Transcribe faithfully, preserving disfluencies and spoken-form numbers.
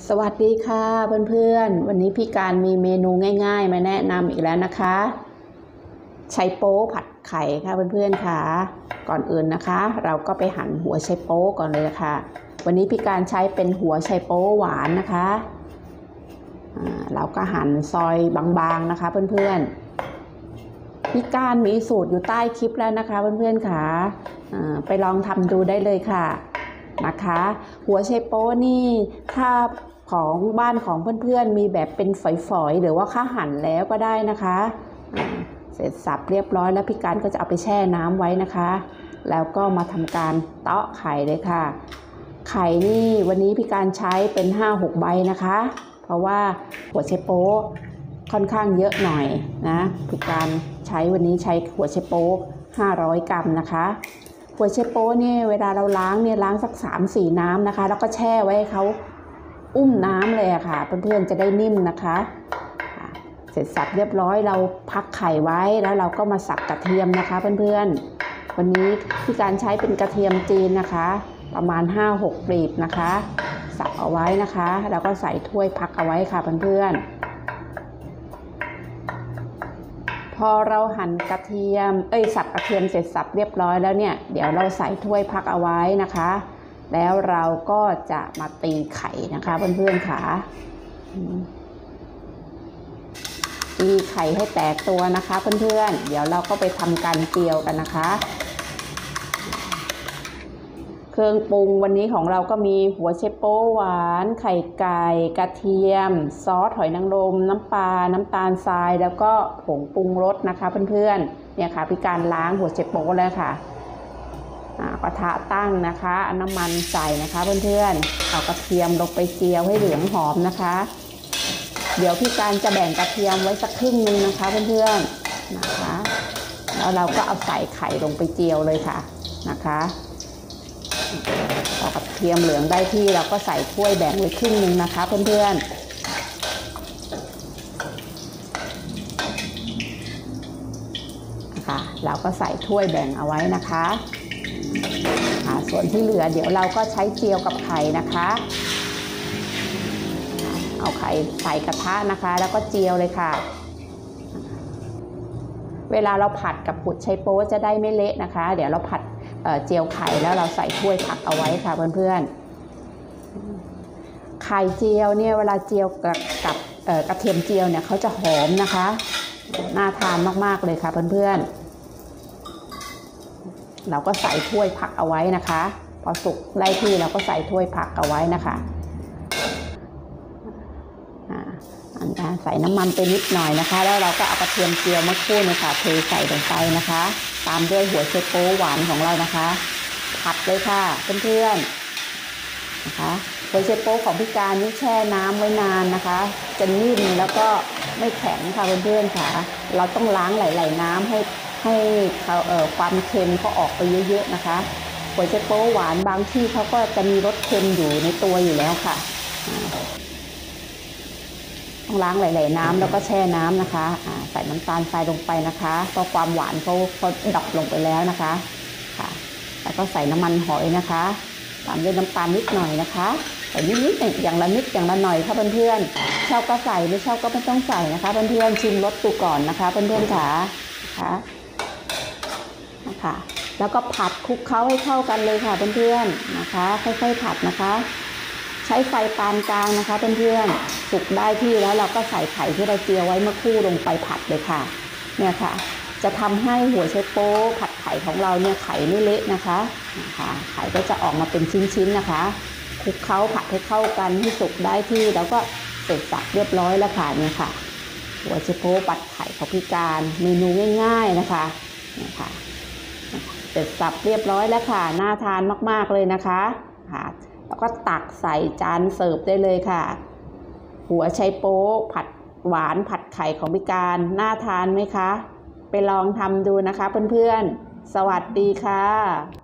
สวัสดีค่ะเพื่อนๆวันนี้พี่การมีเมนูง่ายๆมาแนะนำอีกแล้วนะคะไชโป๊ผัดไข่ค่ะเพื่อนๆค่ะก่อนอื่นนะคะเราก็ไปหั่นหัวไชโป๊ก่อนเลยค่ะวันนี้พี่การใช้เป็นหัวไชโป๊หวานนะคะเราก็หั่นซอยบางๆนะคะเพื่อนๆพี่การมีสูตรอยู่ใต้คลิปแล้วนะคะเพื่อนๆค่ะไปลองทำดูได้เลยค่ะนะคะหัวไชโป๊นี่ถ้าของบ้านของเพื่อนๆมีแบบเป็นฝอยๆหรือว่าข้าหั่นแล้วก็ได้นะคะเสร็จสับเรียบร้อยแล้วพี่การก็จะเอาไปแช่น้ำไว้นะคะแล้วก็มาทำการเตาะไข่เลยค่ะไข่นี่วันนี้พี่การใช้เป็น ห้าหก ใบนะคะเพราะว่าหัวไชโป๊ค่อนข้างเยอะหน่อยนะพี่การใช้วันนี้ใช้หัวไชโป๊ห้าร้อยกรัมนะคะหัวไชโป๊เนี่ยเวลาเราล้างเนี่ยล้างสัก สามถึงสี่ น้ำนะคะแล้วก็แช่ไว้ให้เขาอุ้มน้ำเลยค่ะเพื่อนๆจะได้นิ่มนะคะเสร็จสับเรียบร้อยเราพักไข่ไว้แล้วเราก็มาสับกระเทียมนะคะเพื่อนๆวันนี้พี่การใช้เป็นกระเทียมจีนนะคะประมาณ ห้าหก กลีบนะคะสับเอาไว้นะคะแล้วก็ใส่ถ้วยพักเอาไว้ค่ะเพื่อนๆพอเราหั่นกระเทียมเอ้ยสับกระเทียมเสร็จสับเรียบร้อยแล้วเนี่ยเดี๋ยวเราใส่ถ้วยพักเอาไว้นะคะแล้วเราก็จะมาตีไข่นะคะเพื่อนๆค่ะตีไข่ให้แตกตัวนะคะเพื่อนๆเดี๋ยวเราก็ไปทำการเจียวกันนะคะเครื่องปรุงวันนี้ของเราก็มีหัวไชโป๊หวานไข่ไก่กระเทียมซอสหอยนางรมน้ำปลาน้ำตาลทรายแล้วก็ผงปรุงรสนะคะเพื่อนๆเนี่ยค่ะพี่การล้างหัวไชโป๊แล้วค่ะกระทะตั้งนะคะเอาน้ำมันใส่นะคะเพื่อนๆเอากระเทียมลงไปเจียวให้เหลืองหอมนะคะเดี๋ยวพี่การจะแบ่งกระเทียมไว้สักครึ่งนึงนะคะเพื่อนๆนะคะแล้วเราก็เอาใส่ไข่ลงไปเจียวเลยค่ะนะคะพอกระเทียมเหลืองได้ที่เราก็ใส่ถ้วยแบ่งไว้ครึ่งนึงนะคะเพื่อนๆนะคะเราก็ใส่ถ้วยแบ่งเอาไว้นะคะส่วนที่เหลือเดี๋ยวเราก็ใช้เจียวกับไข่นะคะเอาไข่ใส่กระทะนะคะแล้วก็เจียวเลยค่ะเวลาเราผัดกับหัวไชโป๊จะได้ไม่เละนะคะเดี๋ยวเราผัดเอ่อเจียวไข่แล้วเราใส่ถ้วยผักเอาไว้ค่ะเพื่อนๆไข่เจียวเนี่ยเวลาเจียวกับกับเอ่อกระเทียมเจียวเนี่ยเขาจะหอมนะคะน่าทานมากๆเลยค่ะเพื่อนๆเราก็ใส่ถ้วยผักเอาไว้นะคะพอสุกได้ที่เราก็ใส่ถ้วยผักเอาไว้นะคะอันนี้ใส่น้ำมันไปนิดหน่อยนะคะแล้วเราก็เอากระเทียมเจียวมะกรูดนะคะเทใส่ลงไปนะคะตามด้วยหัวไชโป๊หวานของเรานะคะผัดเลยค่ะเพื่อนๆนะคะหัวไชโป๊ของพี่การนี่แช่น้ำไว้นานนะคะจะนิ่มแล้วก็ไม่แข็งค่ะเพื่อนๆค่ะเราต้องล้างหลายๆน้ำให้ให้เขาเอ่อความเค็มเขาออกไปเยอะๆนะคะหัวไชโป๊หวานบางที่เขาก็จะมีรสเค็มอยู่ในตัวอยู่แล้วค่ะต้องล้างหลายๆน้ำแล้วก็แช่น้ำนะคะใส่น้ำตาลทรายลงไปนะคะเพราะความหวานเขาเขาดับลงไปแล้วนะคะค่ะแล้วก็ใส่น้ำมันหอยนะคะตามด้วยน้ำตาลนิดหน่อยนะคะใส่นิดๆอย่างละนิดอย่างละหน่อยค่ะเพื่อนๆชอบก็ใส่ไม่ชอบก็ไม่ต้องใส่นะคะเพื่อนๆชิมรสดูก่อนนะคะเพื่อนๆค่ะนะคะนะคะแล้วก็ผัดคลุกเคล้าให้เข้ากันเลยค่ะเพื่อนๆนะคะค่อยๆผัดนะคะใช้ไฟปานกลางนะคะเพื่อนๆสุกได้ที่แล้วเราก็ใส่ไข่ที่เราเจียวไว้เมื่อครู่ลงไปผัดเลยค่ะเนี่ยค่ะจะทำให้หัวไชโป๊ผัดไข่ของเราเนี่ยไข่ไม่เละนะคะนะคะไข่ก็จะออกมาเป็นชิ้นๆนะคะคลุกเคล้าผัดให้เข้ากันให้สุกได้ที่แล้วก็เสร็จสับเรียบร้อยแล้วค่ะเนี่ยค่ะหัวไชโป๊ผัดไข่ของพี่การเมนูง่ายๆนะคะเนี่ยค่ะเสร็จสับเรียบร้อยแล้วค่ะน่าทานมากๆเลยนะคะค่ะแล้วก็ตักใส่จานเสิร์ฟได้เลยค่ะหัวไชโป๊ผัดหวานผัดไข่ของพี่การน่าทานไหมคะไปลองทำดูนะคะเพื่อนๆสวัสดีค่ะ